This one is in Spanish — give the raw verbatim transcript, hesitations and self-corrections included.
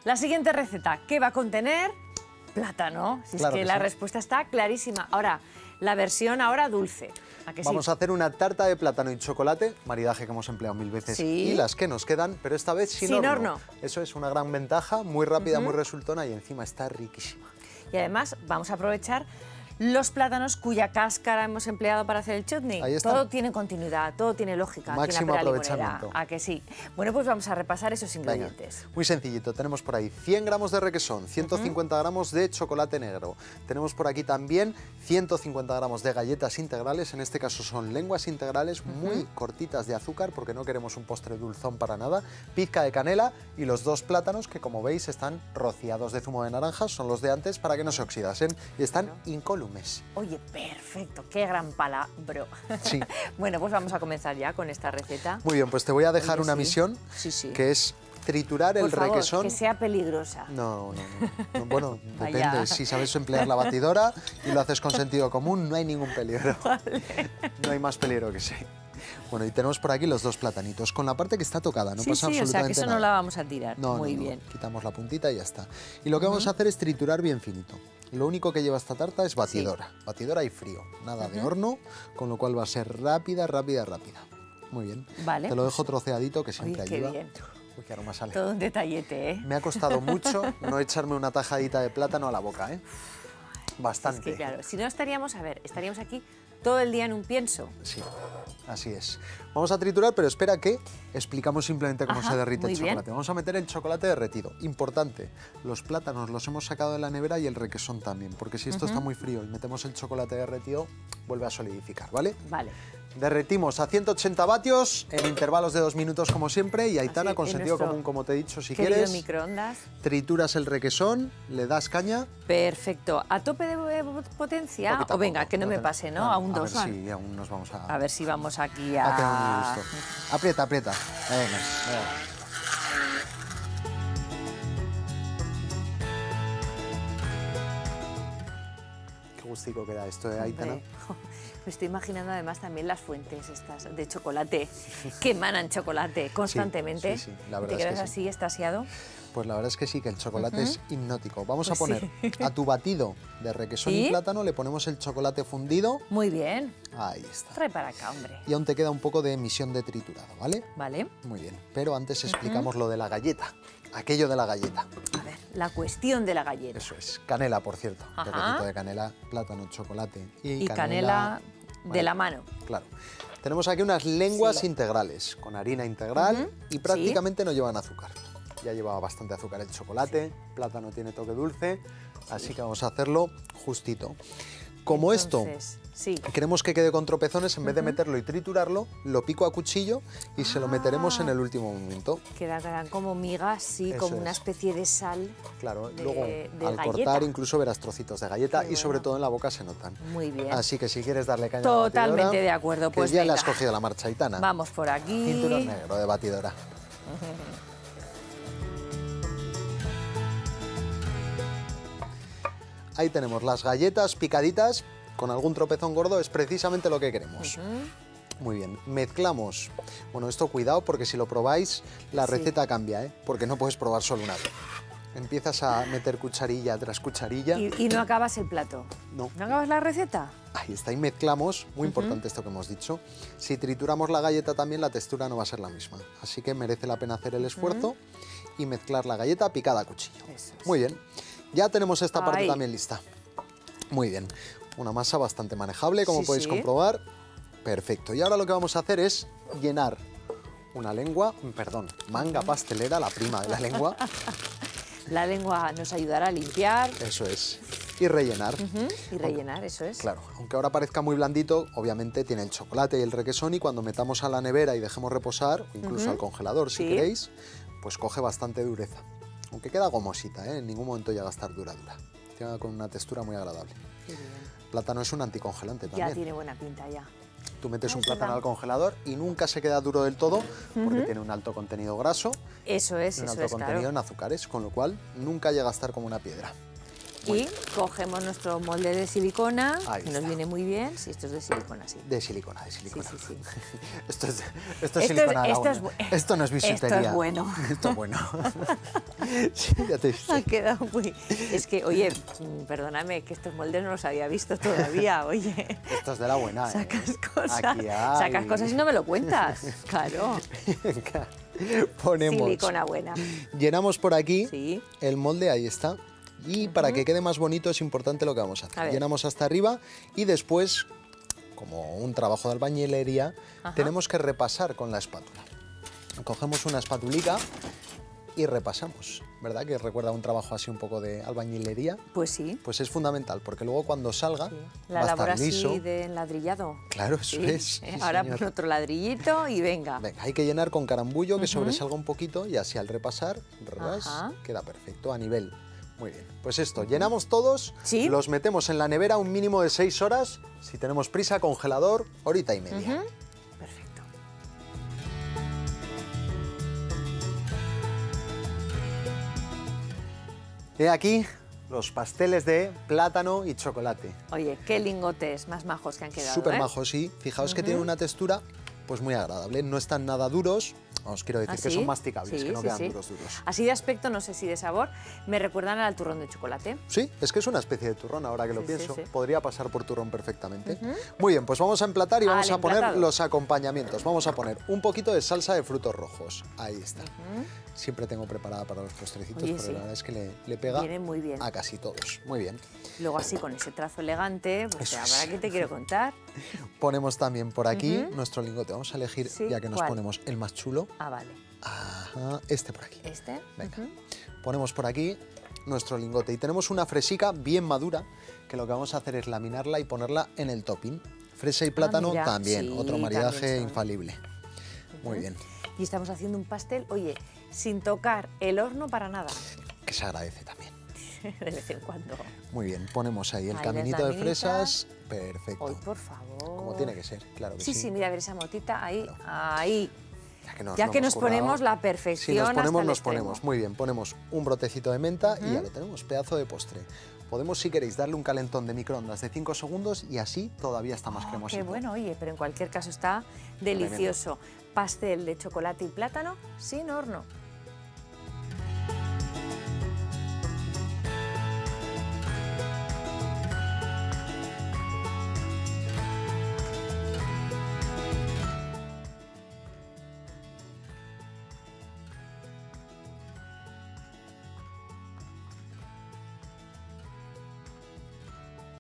La siguiente receta, ¿qué va a contener? Plátano. Si Claro es que, que la sí. respuesta está clarísima. Ahora, la versión ahora dulce. ¿A que sí? Vamos a hacer una tarta de plátano y chocolate, maridaje que hemos empleado mil veces, Sí. y las que nos quedan, pero esta vez sin, Sin horno. horno. Eso es una gran ventaja, muy rápida, Ujú. muy resultona y encima está riquísima. Y además vamos a aprovechar los plátanos cuya cáscara hemos empleado para hacer el chutney. Ahí está. Todo tiene continuidad, todo tiene lógica. aquí en la Máximo Pera Limonera. aprovechamiento. ¿A que sí? Bueno, pues vamos a repasar esos Venga, ingredientes. muy sencillito, tenemos por ahí cien gramos de requesón, ciento cincuenta gramos de chocolate negro, tenemos por aquí también ciento cincuenta gramos de galletas integrales, en este caso son lenguas integrales muy cortitas de azúcar porque no queremos un postre dulzón para nada, pizca de canela y los dos plátanos que como veis están rociados de zumo de naranja, son los de antes para que no se oxidasen y están incólumes. Oye, perfecto, qué gran pala, bro. Sí. Bueno, pues vamos a comenzar ya con esta receta. Muy bien, pues te voy a dejar Oye, una sí. misión Sí, sí. que es triturar el Por favor, requesón. que sea peligrosa. No, no, no. No, bueno, Vaya. depende. Si sabes emplear la batidora y lo haces con sentido común, no hay ningún peligro. No hay más peligro que sí. Bueno, y tenemos por aquí los dos platanitos, con la parte que está tocada, no sí, pasa sí, o sea, que absolutamente eso nada. no la vamos a tirar. No, Muy no, no. bien. Quitamos la puntita y ya está. Y lo que vamos a hacer es triturar bien finito. Lo único que lleva esta tarta es batidora. Batidora y frío, nada de horno, con lo cual va a ser rápida, rápida, rápida. Muy bien. Vale, Te lo pues- dejo troceadito, que siempre Oye, qué ayuda. bien. Uy, qué aroma sale. Todo un detallete, ¿eh? Me ha costado mucho no echarme una tajadita de plátano a la boca, ¿eh? Bastante. Es que claro, si no estaríamos, a ver, estaríamos aquí todo el día en un pienso. Sí, así es. Vamos a triturar, pero espera que explicamos simplemente cómo Ajá, se derrite muy el bien. chocolate. Vamos a meter el chocolate derretido. Importante, los plátanos los hemos sacado de la nevera y el requesón también, porque si esto está muy frío y metemos el chocolate derretido, vuelve a solidificar, ¿vale? Vale. Derretimos a ciento ochenta vatios en intervalos de dos minutos como siempre y Aitana, Así, con en sentido nuestro común como te he dicho, si Querido quieres, microondas. trituras el requesón, le das caña. Perfecto. ¿A tope de potencia? Poquito a O venga, poco, que no me te- pase, ¿no? Vale, A un A dos. ver si aún nos vamos a... A ver si vamos aquí a tener a... un gusto. Aprieta, aprieta. Venga, venga. Qué gustico que da esto de Aitana. Hombre, me estoy imaginando además también las fuentes estas de chocolate que emanan chocolate constantemente. sí, sí, la ¿Y verdad te es que quedas sí. así extasiado? Pues la verdad es que sí, que el chocolate es hipnótico. Vamos Pues a poner sí. a tu batido de requesón ¿Sí? y plátano, le ponemos el chocolate fundido. Muy bien. Ahí está. Trae para acá, hombre. Y aún te queda un poco de emisión de triturado, ¿vale? Vale. Muy bien. Pero antes explicamos lo de la galleta. Aquello de la galleta. A ver, la cuestión de la galleta. Eso es. Canela, por cierto. Ajá. Toquecito de canela, plátano, chocolate y, Y canela de Vale. la mano. Claro. Tenemos aquí unas lenguas Sí. integrales con harina integral Ujú, y prácticamente no llevan azúcar. Ya llevaba bastante azúcar el chocolate, plátano tiene toque dulce, así que vamos a hacerlo justito. Como Entonces, sí. esto queremos que quede con tropezones, en vez de meterlo y triturarlo, lo pico a cuchillo y se lo meteremos en el último momento. Quedarán como migas, sí, Eso como una es. especie de sal. Claro, De- luego de al galleta. cortar incluso verás trocitos de galleta Qué y sobre bueno. todo en la boca se notan. Muy bien. Así que si quieres darle caña a la Totalmente batidora, de acuerdo, que pues ya le has venga. cogido la marcha, Aitana. Vamos por aquí. Cinturón negro de batidora. Ahí tenemos las galletas picaditas con algún tropezón gordo, es precisamente lo que queremos. Muy bien, mezclamos. Bueno, esto cuidado porque si lo probáis, la Sí. receta cambia, ¿eh? Porque no puedes probar solo una vez. Empiezas a meter cucharilla tras cucharilla. Y, y no acabas el plato. No. ¿No acabas la receta? Ahí está, y mezclamos, muy importante esto que hemos dicho. Si trituramos la galleta también, la textura no va a ser la misma. Así que merece la pena hacer el esfuerzo y mezclar la galleta picada a cuchillo. Eso es. Muy bien, ya tenemos esta parte Ahí. también lista. Muy bien, una masa bastante manejable, como Sí, podéis sí. comprobar. Perfecto, y ahora lo que vamos a hacer es llenar una lengua, perdón, manga pastelera, la prima de la lengua, La lengua nos ayudará a limpiar eso es, y rellenar. ujú, y rellenar, eso es. Claro, aunque ahora parezca muy blandito, obviamente tiene el chocolate y el requesón y cuando metamos a la nevera y dejemos reposar, o incluso al congelador si Sí. queréis, pues coge bastante dureza. Aunque queda gomosita, ¿eh? En ningún momento llega a estar dura dura. Queda con una textura muy agradable. Qué bien. Plátano es un anticongelante Ya también. tiene buena pinta ya. Tú metes Ah, un es plátano verdad. al congelador y nunca se queda duro del todo porque tiene un alto contenido graso Eso es, y un eso alto es, contenido claro. en azúcares, con lo cual nunca llega a estar como una piedra. Muy y bien. cogemos nuestro molde de silicona, Ahí que nos está. viene muy bien. Si esto es de silicona, sí. De silicona, de silicona. Sí, sí, sí. Esto es, esto es Esto es- silicona de la esto es buena. bu- Esto no es bisutería. esto es bueno. Esto es bueno. Sí, ya te Ha dije. quedado muy... Es que, oye, mm, perdóname, que estos moldes no los había visto todavía, oye. Esto es de la buena, ¿eh? Sacas cosas, Aquí hay. sacas cosas y no me lo cuentas. Claro, Venga, ponemos. silicona buena. Llenamos por aquí Sí. el molde, ahí está. Y para que quede más bonito es importante lo que vamos a hacer. A ver. Llenamos hasta arriba y después, como un trabajo de albañilería, Ajá. tenemos que repasar con la espátula. Cogemos una espatulica y repasamos, ¿verdad? Que recuerda un trabajo así un poco de albañilería. Pues sí. Pues es fundamental, porque luego cuando salga Sí. va La a labor estar liso. así de enladrillado. Claro, eso Sí, es. ¿eh? sí, Ahora señor. pon otro ladrillito y venga. Venga, hay que llenar con carambullo, que sobresalga un poquito y así al repasar, ras, Ajá. queda perfecto a nivel. Muy bien, pues esto, llenamos todos, Sí. los metemos en la nevera un mínimo de seis horas, si tenemos prisa, congelador, horita y media. Ujú. Perfecto. He aquí los pasteles de plátano y chocolate. Oye, qué lingotes más majos que han quedado, Súper ¿eh? majos, sí. Fijaos que tienen una textura pues muy agradable, no están nada duros, os quiero decir ¿Ah, que sí? son masticables, Sí, que no sí, quedan sí. duros duros. Así de aspecto, no sé si de sabor, me recuerdan al turrón de chocolate. Sí, es que es una especie de turrón, ahora que lo Sí, sí, pienso. sí. Podría pasar por turrón perfectamente. Muy bien, pues vamos a emplatar y Al vamos a poner emplatado. los acompañamientos. Vamos a poner un poquito de salsa de frutos rojos. Ahí está. Siempre tengo preparada para los postrecitos, Oye, pero sí. la verdad es que le, le pega Viene muy bien. a casi todos. Muy bien. Luego así con ese trazo elegante, pues Eso ahora es. que te quiero contar. Ponemos también por aquí nuestro lingote. Vamos a elegir, Sí, ya que nos ¿cuál? ponemos el más chulo. Ah, vale. Ajá, este por aquí. ¿Este? Venga. Ujú. Ponemos por aquí nuestro lingote y tenemos una fresica bien madura que lo que vamos a hacer es laminarla y ponerla en el topping. Fresa y plátano mira, también, sí, otro maridaje también son. infalible. Muy bien, Y estamos haciendo un pastel, oye, sin tocar el horno para nada. que se agradece también. De vez en cuando. Muy bien, ponemos ahí el Ahí las caminito de laminitas. fresas. Perfecto. Hoy, por favor. Como tiene que ser, claro que Sí, sí. sí, mira, a ver esa motita ahí, ahí. Ya que nos, Ya lo que hemos nos currado. ponemos la Si perfección nos hasta ponemos, el nos extremo. ponemos. Muy bien, ponemos un brotecito de menta y ya lo tenemos, pedazo de postre. Podemos, si queréis, darle un calentón de microondas de cinco segundos y así todavía está más Oh, cremosito. qué bueno, oye, pero en cualquier caso está delicioso. Pastel de chocolate y plátano sin horno.